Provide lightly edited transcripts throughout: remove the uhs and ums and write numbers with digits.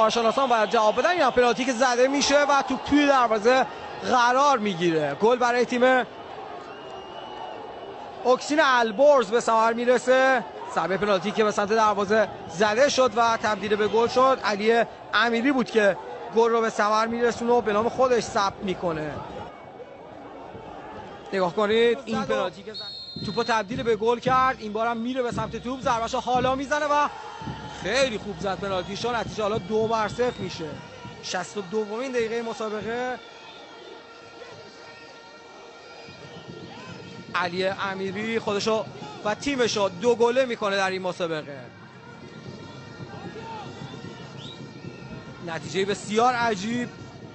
کارشناسان باید جواب بدن. این پنالتی که زده میشه و توی دروازه قرار میگیره. گل برای تیم اکسین البرز به ثمر میرسه. ضربه پنالتی که به سمت دروازه زده شد و تبدیل به گل شد. علی امیری بود که گل رو به ثمر میرسونه و به نام خودش ثبت میکنه. نگاه کنید این پنالتی که توپو تبدیل به گل کرد. این بارم میره به سمت توپ، ضربه‌شو حالا میزنه و خیلی خوب زد پنالتیشو. نتیجه حالا 2-0 میشه. 62مین دقیقه مسابقه. علی امیری خودشو و تیمشو 2 گله میکنه در این مسابقه. نتیجه بسیار عجیب.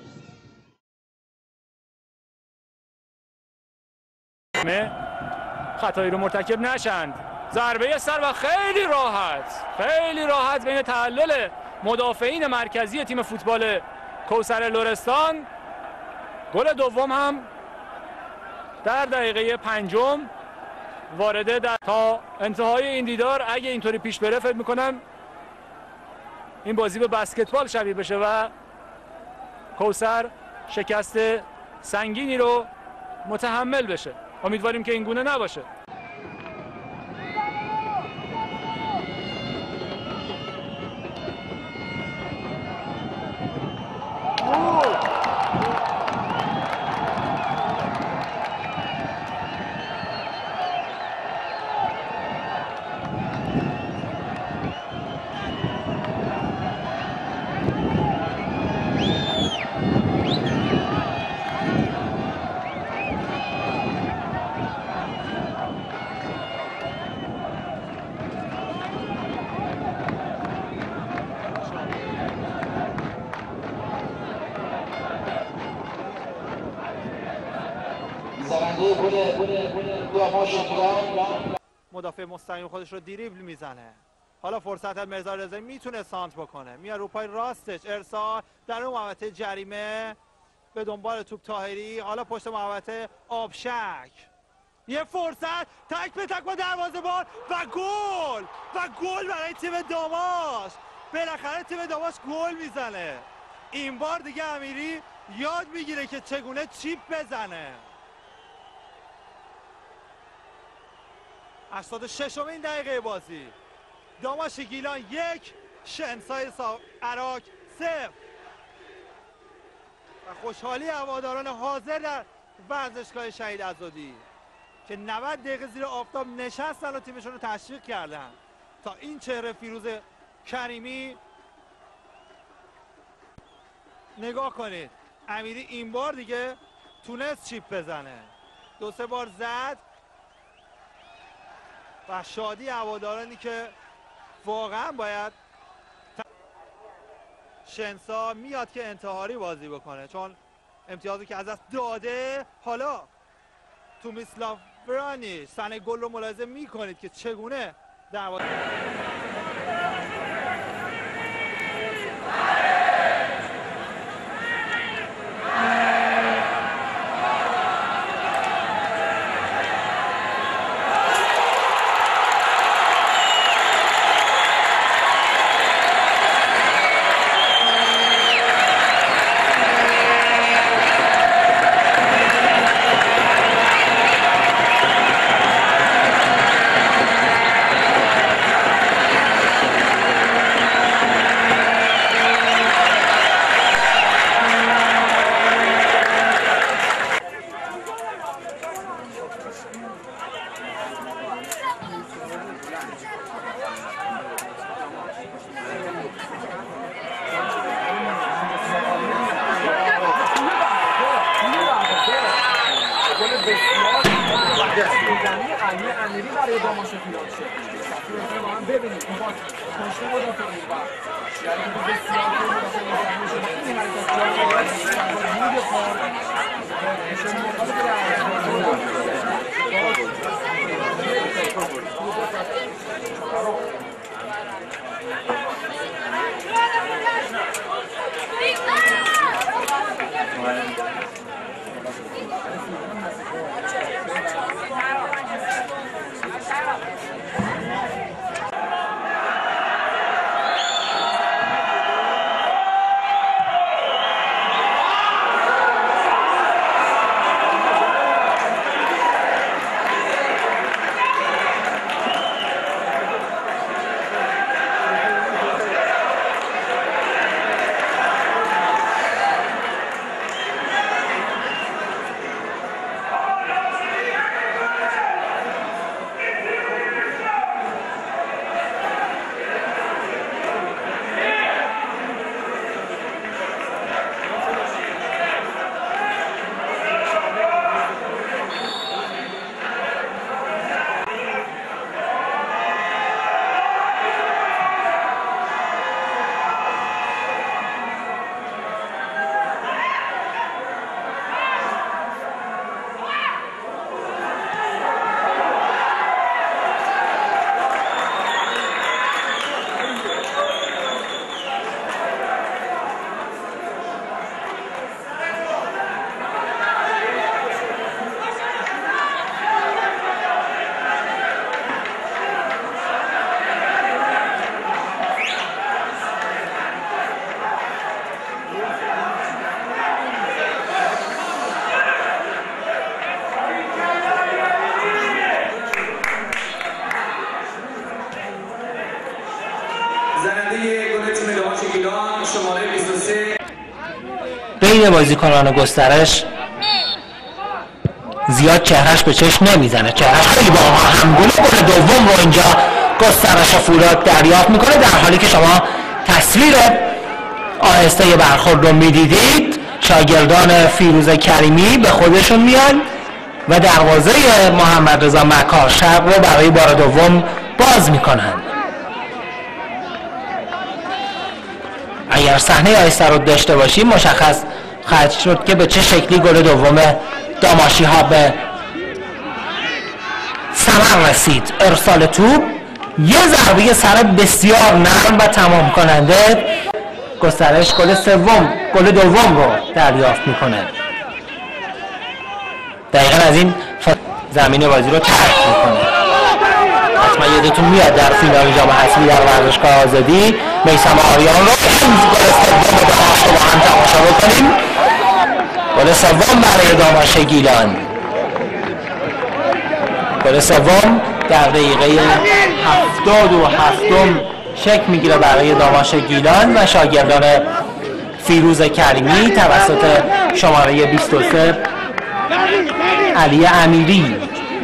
خطایی رو مرتکب نشند. ضربه سر و خیلی راحت بین تحلل مدافعین مرکزی تیم فوتبال کوثر لرستان. گل دوم هم در دقیقه 5 وارده در تا انتهای این دیدار. اگه اینطوری پیش بره فکر میکنم این بازی به بسکتبال شبیه بشه و کوثر شکست سنگینی رو متحمل بشه. امیدواریم که این گونه نباشه. مدافع مستقیم خودش رو دریبل میزنه. حالا فرصت مرزا رضایی میتونه سانت بکنه. میاد رو پای راستش، ارسال در اون محوطه جریمه به دنبال توپ طاهری. حالا پشت محوطه آبشک. یه فرصت تک به تک با دروازه‌بان و گل برای تیم داماس. بالاخره تیم داماس گل میزنه. این بار دیگه امیری یاد میگیره که چگونه چیپ بزنه. 86مین دقیقه بازی. داماش گیلان 1، شنسای عراق 0. و خوشحالی هواداران حاضر در ورزشگاه شهید عزادی که 90 دقیقه زیر آفتاب نشستن و تیمشون رو تشویق کردن تا این چهره فیروز کریمی. نگاه کنید امیری این بار دیگه تونست چیپ بزنه. 2-3 بار زد و شادی هوادارانی که واقعا باید شنسا میاد که انتحاری بازی بکنه چون امتیازی که از دست داده. حالا تومیسلاو برانی سن گل رو ملاحظه میکنید که چگونه دروازه علی امیری برای داماس پیاده شد. با هم ببینید این باز پشت مدافع بود. یعنی که بسیار خوب مدافع مستقیم شده. این حرکت جایی روی کار نشون بین بازیکنان گسترش زیاد چهرهش به چشم نمیزنه. چهرهش خیلی با همگونه گل دوم رو اینجا گسترش فولاد دریافت میکنه، در حالی که شما تصویر آهسته برخورد رو میدیدید. شاگردان فیروز کریمی به خودشون میان و دروازه محمد رضا مکار شرق رو برای بار دوم باز میکنند. اگر صحنه آهسته رو داشته باشیم مشخص خواهد شد که به چه شکلی گل دوم داماشی ها به ثمر رسید. ارسال توپ، یه ضربه سر بسیار نرم و تمام کننده. گسترش گل دوم رو دریافت میکنه. دقیقا از این زمین بازی رو ترک میکنه. حتما یادتون میاد در فینال جام حذفی در ورزشگاه آزادی میثم آریان رو گل سوم داماش رو با هم تماشا بکنیم. گل سوم برای داماش گیلان. گل سوم در دقیقه 77 شکل میگیره برای داماش گیلان و شاگردان فیروز کریمی توسط شماره 23 علی امیری.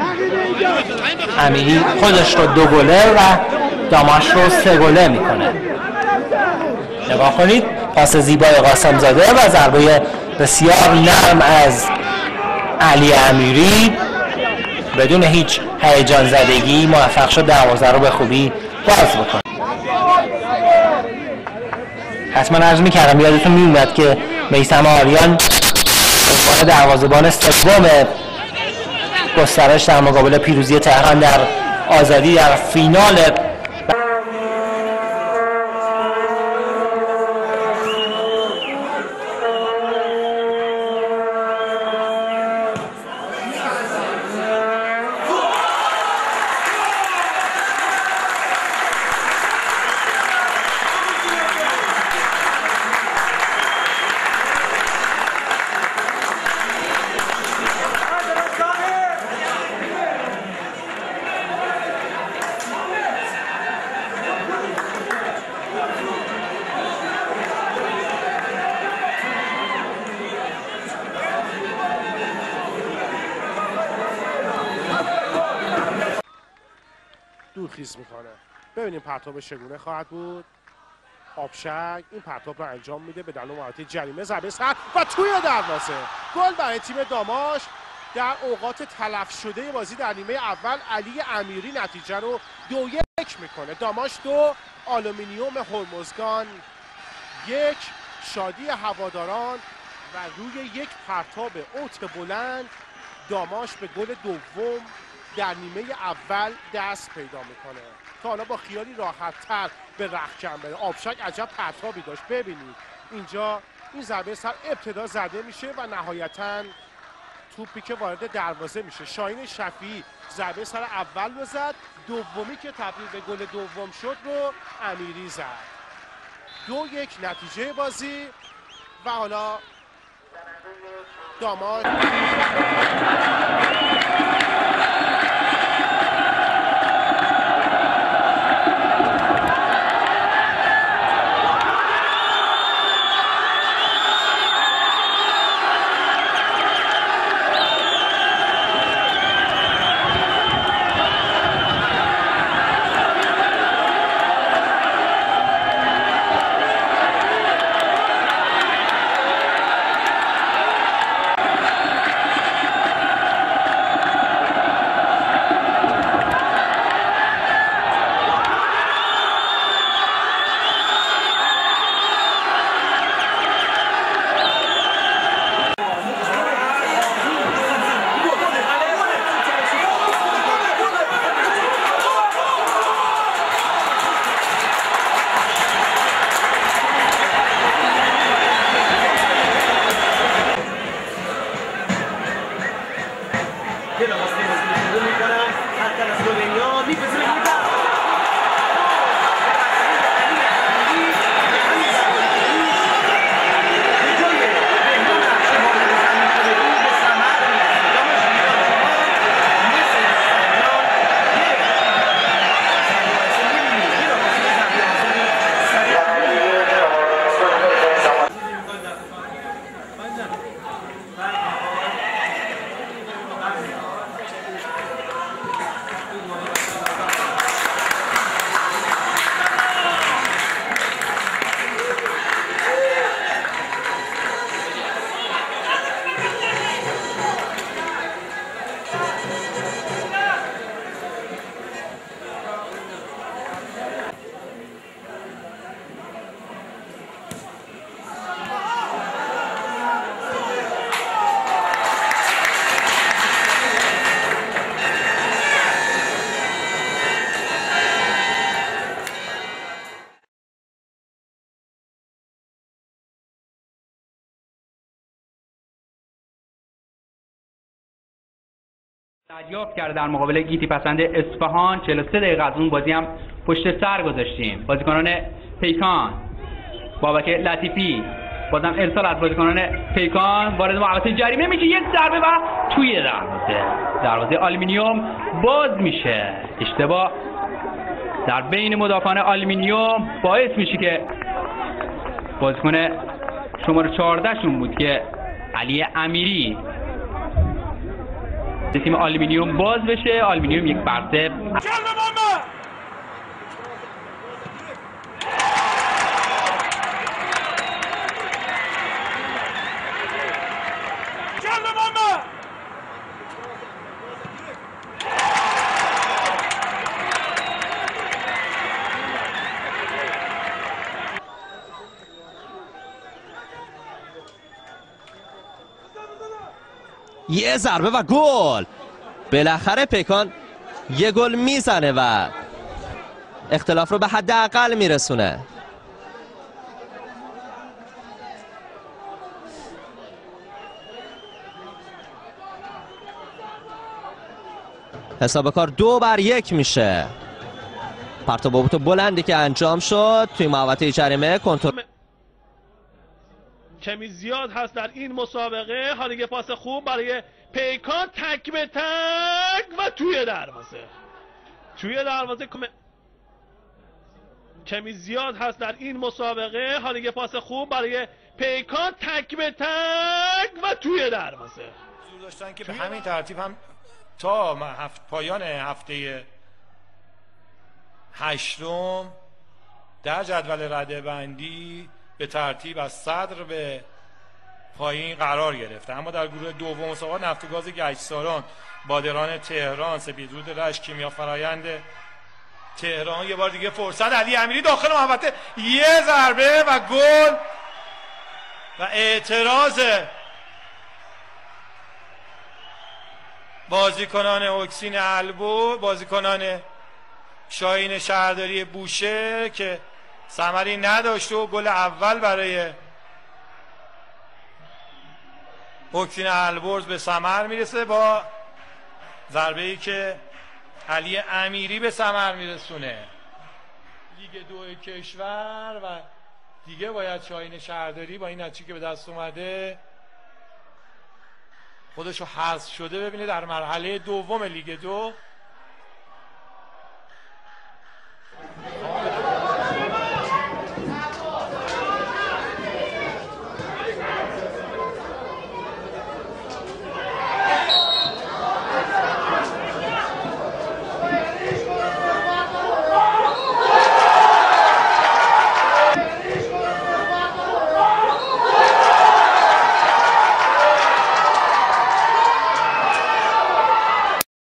امیری خودش رو 2 گله و داماش رو 3 گله میکنه. نگاه کنید، پاس زیبای قاسم زاده و ضربه بسیار نرم از علی امیری بدون هیچ هیجان زدگی موفق شد دروازه رو به خوبی باز بکنه. حتما عرض میکردم یادتون میومد که میثم آریان عنوان دروازه‌بان سوم گسترش در مقابل پیروزی تهران در آزادی در فینال خیز میکنه. ببینیم پرتاب چگونه خواهد بود. آبشک این پرتاب رو انجام میده به دلو محوطه جریمه، ضربه سر و توی دروازه. گل برای تیم داماش. در اوقات تلف شده بازی در نیمه اول علی امیری نتیجه رو 2-1 میکنه. داماش 2، آلومینیوم هرمزگان 1. شادی هواداران و روی یک پرتاب اوت بلند داماش به گل دوم در نیمه اول دست پیدا میکنه. تا حالا با خیالی راحت‌تر به رختکن بره. آبشک عجب پرتابی داشت. ببینید اینجا این ضربه سر ابتدا زده میشه و نهایتاً توپی که وارد دروازه میشه. شاهین شفیعی ضربه سر اول رو زد، دومی که تبدیل به گل دوم شد رو امیری زد. 2-1 نتیجه بازی و حالا داماش دریافت کرده در مقابل گیتی پسند اصفهان. 43 دقیقه از اون بازی هم پشت سر گذاشتیم. بازیکنان پیکان، بابک لطیفی، بازم ارسال از بازیکنان پیکان وارد محوطه جریمه میشه، یک ضربه و توی دروازه آلومینیوم باز میشه. اشتباه در بین مدافعان آلومینیوم باعث میشه که بازیکن شماره 14 شون بود که علی امیری تیم آلومینیوم باز بشه. آلومینیوم یک برده یه ضربه و گل. بالاخره پیکان یه گل میزنه و اختلاف رو به حداقل میرسونه. حساب کار 2-1 میشه. پرتاب بلندی که انجام شد توی محوطه جریمه کنترل کمی زیاد هست در این مسابقه. حالا یه پاس خوب برای پیکان، تک به تک و توی دروازه کمی زیاد هست در این مسابقه. حالا یه پاس خوب برای پیکان، تک به تک و توی دروازه. حضور داشتن که به همین ترتیب هم تا پایان هفته 8 در جدول رده‌بندی به ترتیب از صدر به پایین قرار گرفته. اما در گروه دوم مسابقات نفتگاز گچساران، بادران تهران، سپیدرود رشت، کیمیا فرایند تهران. یه بار دیگه فرصت، علی امیری داخل محوطه، یه ضربه و گل و اعتراض بازیکنان اکسین البو، بازیکنان شاهین شهرداری بوشه که ثمری نداشته و گل اول برای اکسین البرز به ثمر میرسه با ضربه‌ای که علی امیری به ثمر میرسونه. لیگ 2 کشور و دیگه باید شاهین شهرداری با این نتیجه که به دست اومده خودشو حذف شده ببینه در مرحله دوم لیگ 2